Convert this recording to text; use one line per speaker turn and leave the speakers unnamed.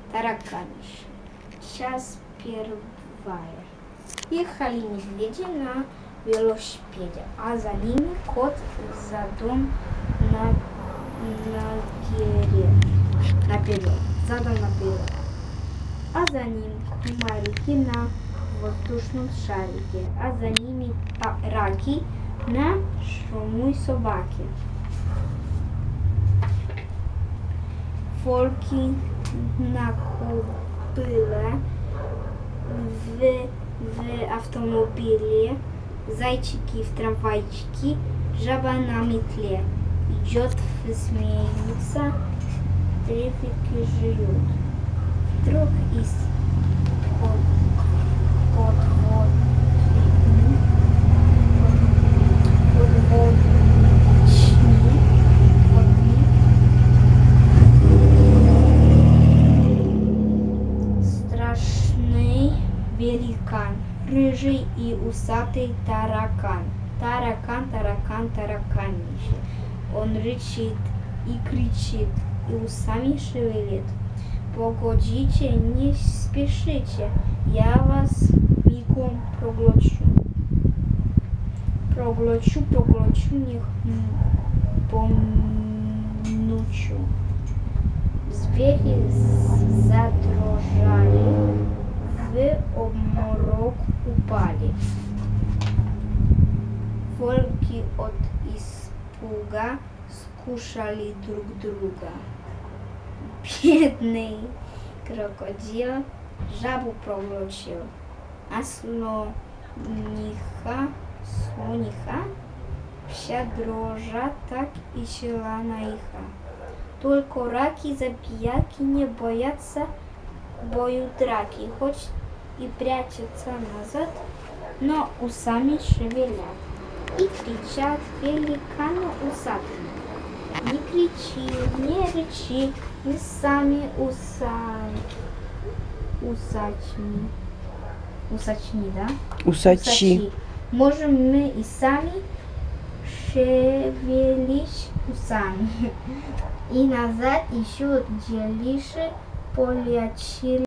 тараканище. Часть первая. Ехали медведи на велосипеде, а за ними кот задом наперед. А за ним комарики на воздушном шарике, а за ними раки на шумной собаке. Волки на кобыле, в автомобиле, зайчики в трамвайчике, жаба на метле. Идет, смеется, трефики жуют. Вдруг из страшный великан, рыжий и усатый таракан. Тараканище. Он рычит и кричит, и усами шевелит. Погодите, не спешите, я вас мигом проглочу, не помнучу. Звери задрожали, в обморок упали. Волки от испуга скушали друг друга. Бедный крокодил жабу проглотил, а слониха вся дрожа так и шла на иха. Только раки забияки не боятся бою драки, хоть и прячутся назад, но усами шевелят и кричат великану усатому: не кричи, не рычи, мы сами усачи. Можем мы и сами шевелить усами. И назад еще делишь полячили.